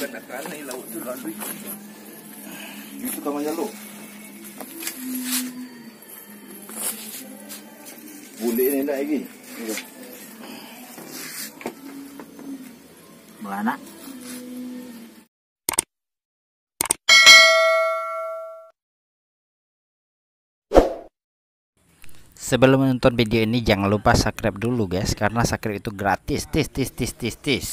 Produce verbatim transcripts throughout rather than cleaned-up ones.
Kanak-kanak ni laut tu lalu. Itu kamarnya lo. Boleh ni nak lagi. Mana? Sebelum menonton video ini jangan lupa subscribe dulu guys, karena subscribe itu gratis. Tis tis tis tis tis.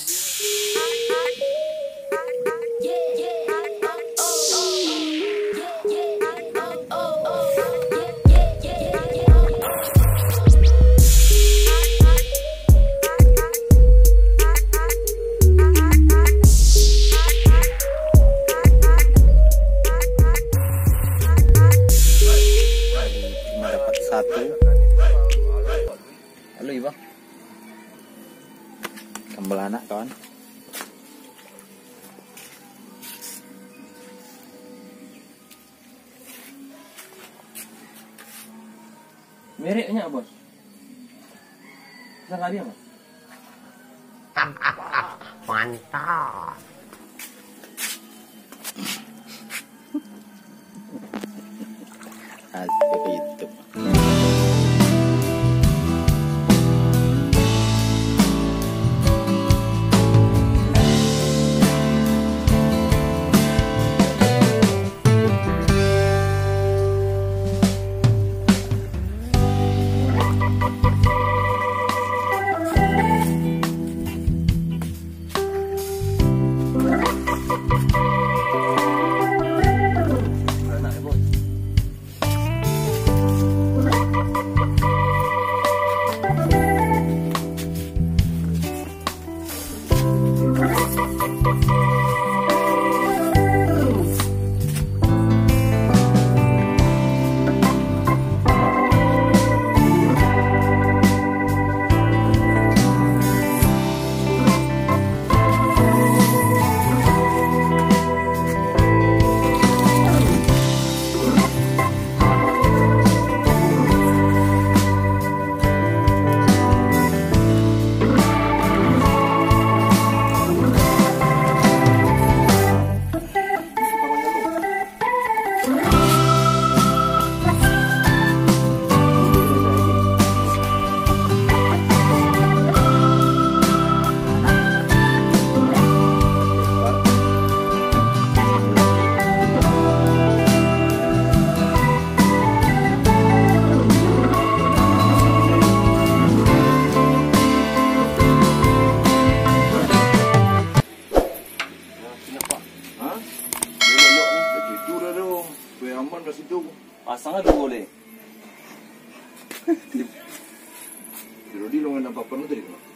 Satu. Halo ibu. Kambal anak kawan. Mereknya bos. Sangat dia bos. Mantap. Asik itu. Pasang ada boleh. Jadi lo nggak nampak penuh tadi.